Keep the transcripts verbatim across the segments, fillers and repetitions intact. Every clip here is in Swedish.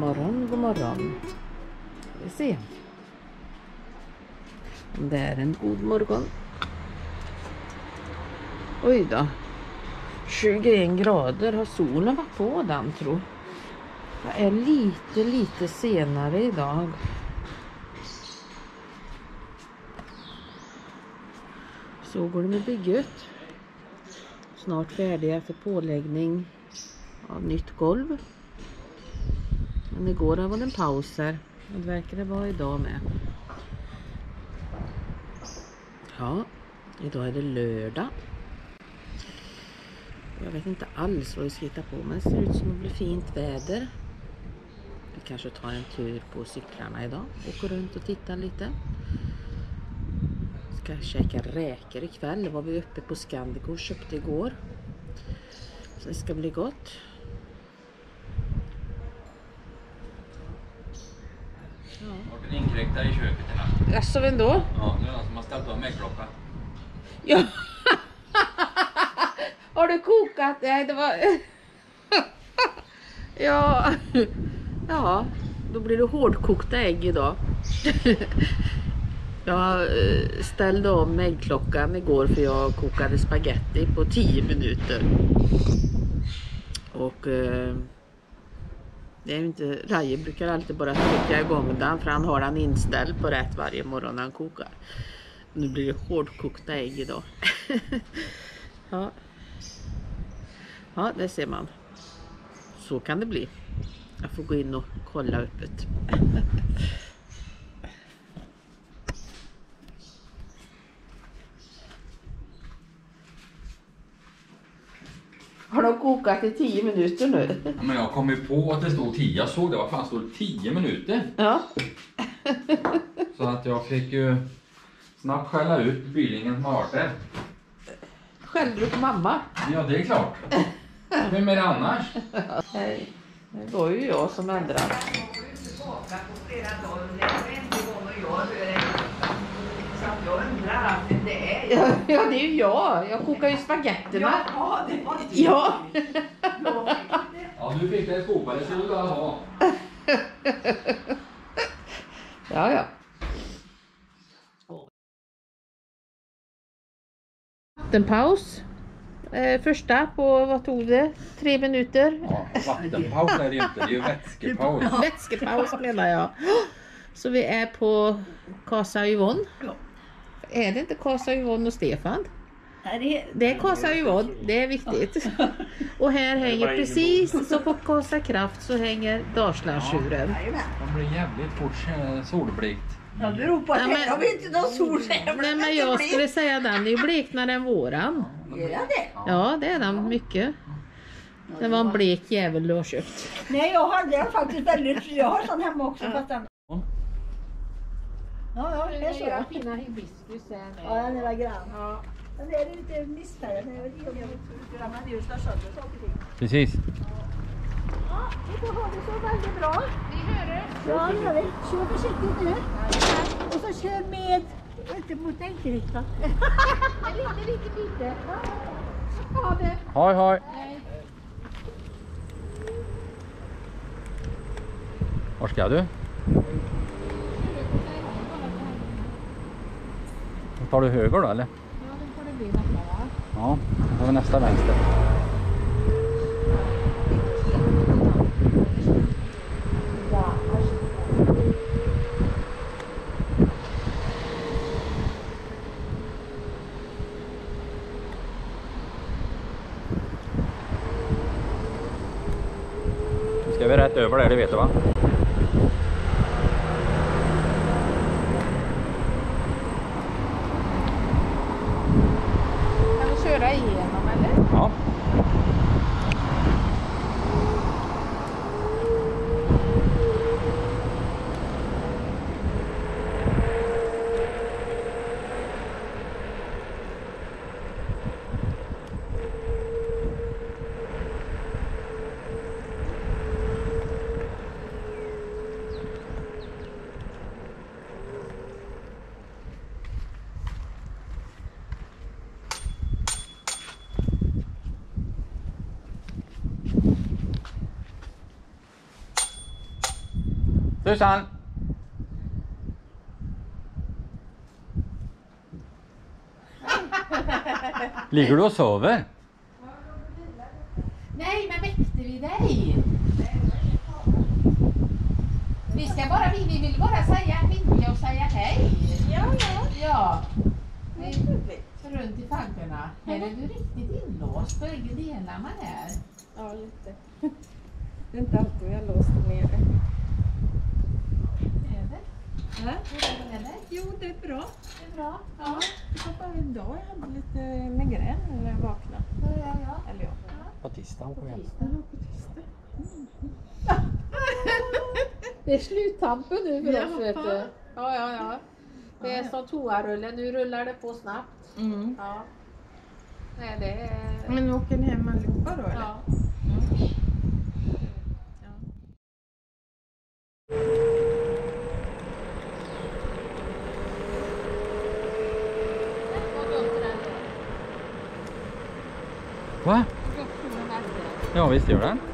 morgon, god morgon. Vi ser om det är en god morgon. Oj då. tjugoen grader har solen varit på den, tror jag. Jag är lite, lite senare idag. Så går det med bygget. Snart färdiga för påläggning av nytt golv. Men igår var det en paus här. Och det verkar det vara idag med. Ja, idag är det lördag. Jag vet inte alls vad vi ska hitta på, men det ser ut som att det blir fint väder. Vi kanske tar en tur på cyklarna idag. Åker runt och tittar lite. Ska käka räkor ikväll. Det var vi uppe på Scandic och köpte igår. Så det ska bli gott. Ja. Och en inkräktare i köket i natt. Jaså, vem då? Ja, det är någon som har ställt av mäggklockan. Ja. Har du kokat? Nej, det var... ja. Ja, då blir det hårdkokta ägg idag. Jag ställde om äggklockan igår för jag kokade spaghetti på tio minuter. Och eh, det är ju inte... Raje brukar alltid bara trycka igång den, för han har den inställd på rätt varje morgon när han kokar. Nu blir det hårdkokta ägg idag. Ja. Ja, det ser man. Så kan det bli. Jag får gå in och kolla öppet. Har de kokat i tio minuter nu? Ja, men jag kom ju på att det stod tio. Jag såg det, vad fan stod det? tio minuter. Ja. Så att jag fick ju snabbt skälla ut bylingen som har varit där. Skällde du på mamma? Ja, det är klart. Vem är det annars? Nej, det var ju jag som ändrade. Ja, ja, det är ju jag. Jag kokar ju spagetterna. Ja, det var det. Ja. Ja, du fick det skopa. Det skulle du bara ha. Ja, ja. Vattenpaus. Eh, första på, vad tog det? Tre minuter. Ja, vattenpaus är det ju inte. Det är ju vätskepaus. Vätskepaus menar jag. Så vi är på Casa Yvonne. Är det inte Casa Yvonne och Stefan? Det är Casa Yvonne, det är viktigt. Och här hänger precis så på Casa Kraft så hänger Dalslandstjuren. De blir jävligt fort solblikt. Ja, det beror på att Ja, men- jag har inte någon sol. Nej, men jag skulle säga den är ju bleknare än våran. Är det? Ja, det är den mycket. Det var en blek jävel du har köpt. Nej, jag har det faktiskt väldigt. Jag har sån hemma också. Fast den... Ja, ja, det är så. Fina hibiskus här. Ja, den är grann. Ja. Men det är lite missfärgat. Jag vet inte om jag vet hur man gör slår sönder saker och ting. Precis. Ja, vi får ha det så väldigt bra. Vi hör det. Ja, det gör vi. Kör försiktigt nu. Och så kör med, inte mot enkelriktat. Lite, lite, lite. Ha det. Hej, hej. Var ska du? Tar du höger då, eller? Ja, då får det bli nästa, va? Ja, då tar vi nästa vänster. Nu ska vi rätt över där, det vet du va? Kan vi köra igenom, eller? Ja. Susan! Ligger du och sover? Nej, men väckte vi dig? Vi ska bara, vi, vi vill bara säga vinka och säga hej. Ja, ja. Ja. Vi Trevligt. runt i faggorna. Här är du riktigt inlåst. Börjar delarna här. Ja, lite. Det är inte alltid jag låst nere. Är det? Ja. Hur är det? Jo, det är bra. Det är bra. Ja. Det var bara idag jag hade lite migrän när jag vaknade. Ja, ja, ja. Eller ja. På tisdagen På kom jag. tisdag. Det var på tisdag. Det är sluttampen nu för oss, Jaha. vet du. Ja, ja, ja. Det är som toarullen. Nu rullar det på snabbt. Mm. Ja. Nej, det är... Men åker ni hem allihopa då eller? Ja. Mm. Ja. Va? Ja, visst gör den.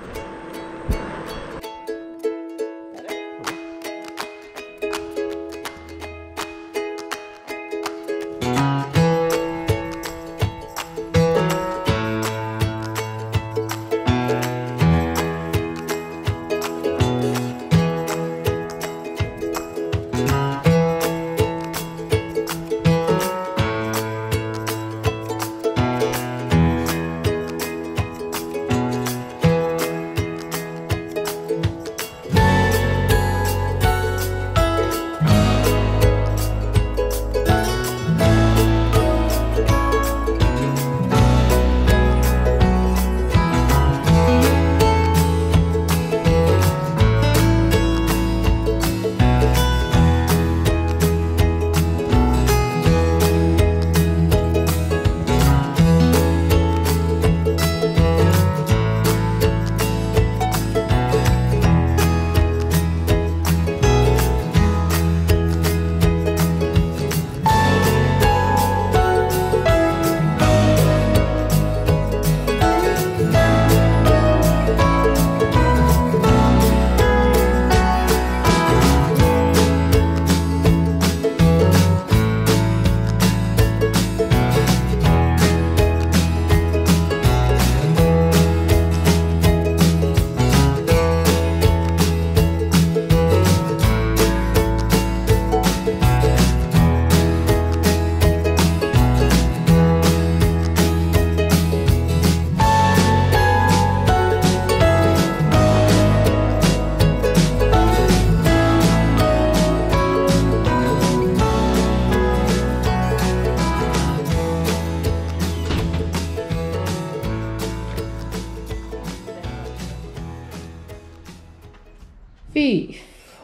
Fy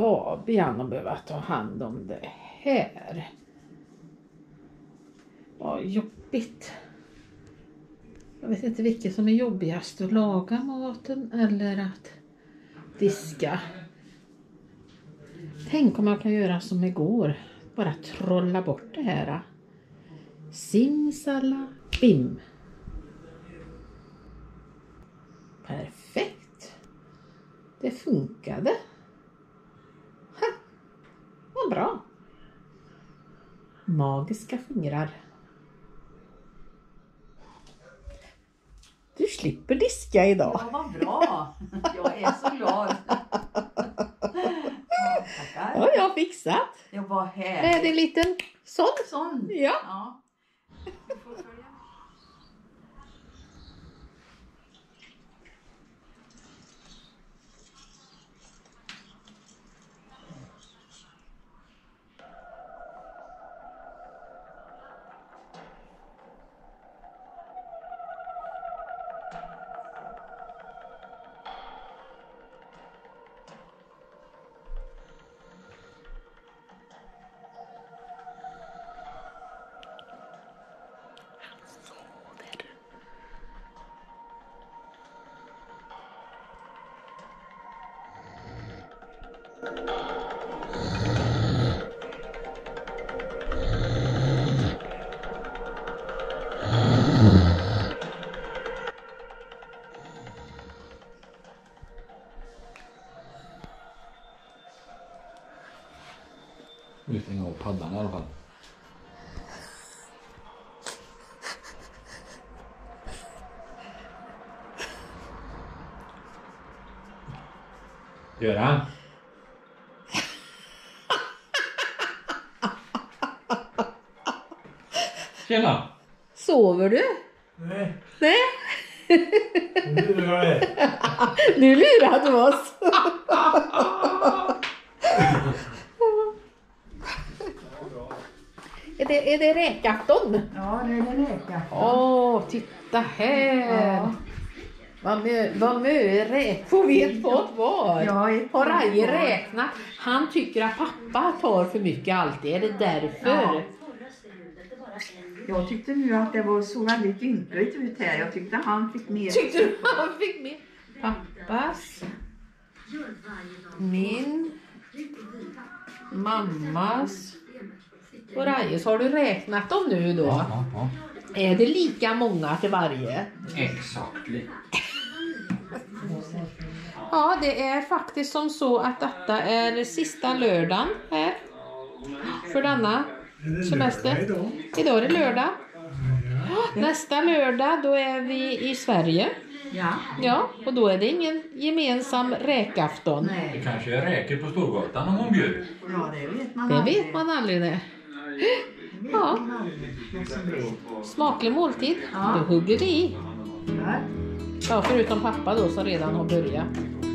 Fabian att behöva ta hand om det här. Vad jobbigt. Jag vet inte vilket som är jobbigast, att laga maten eller att diska. Tänk om jag kan göra som igår. Bara trolla bort det här. Simsalabim. Perfekt. Det funkade. Ha, vad bra. Magiska fingrar. Du slipper diska idag. Ja, vad bra. Jag är så glad. Ja, tackar. Ja, jag har fixat. Det var Det härligt. är en liten sån. Sån. Ja. Ja. Du får följa. Nu stänger av paddan i alla fall. Göran. Tjena. Sover du? Nej, Nej, nu lurar jag dig. nu lurar du oss. Är det, är det räkafton? Ja, det är det räka. Åh, titta här. Ja. Vad mö, vad mö räkor vet fått var. Ja, ett Har Raje var. räknat? Han tycker att pappa tar för mycket alltid. Är det därför? Ja. Jag tyckte nu att det var så väldigt ynkligt ut här. Jag tyckte han fick mer. Tyckte du han fick med? Pappas. Min. Mammas. Och Rajes. Har du räknat dem nu då? Ja, ja. Är det lika många till varje? Exakt lika. Ja, det är faktiskt som så att detta är sista lördagen här. För denna semester. Idag är det lördag. Nästa lördag då är vi i Sverige. Ja. Ja, och då är det ingen gemensam räkafton. Det Nej. kanske är räkor på Storgatan om hon bjuder. Ja, det vet man Det aldrig. vet man aldrig det. Det vet Ja. man aldrig. Vad som blir. Smaklig måltid. Ja. Då hugger vi i. Ja. Ja, förutom pappa då som redan har börjat.